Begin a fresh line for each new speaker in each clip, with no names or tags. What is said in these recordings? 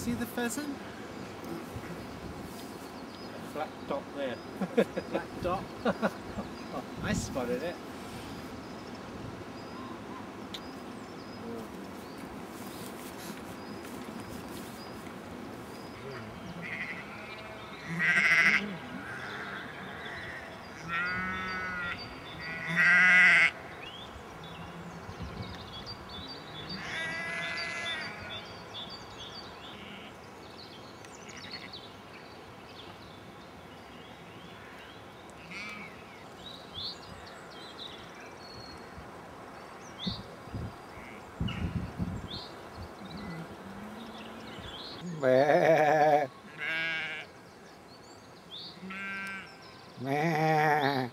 see the pheasant?
A flat dot there.
Black dot. Oh, I spotted it.
Meh. Meh.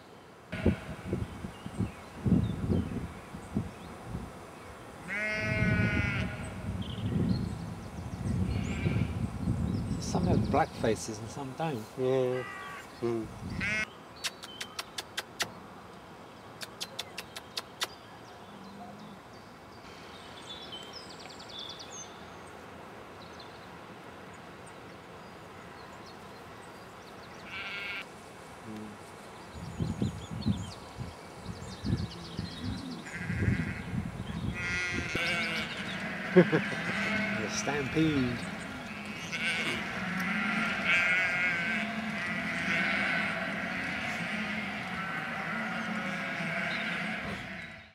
Some have black faces and some don't.
Yeah.
The stampede.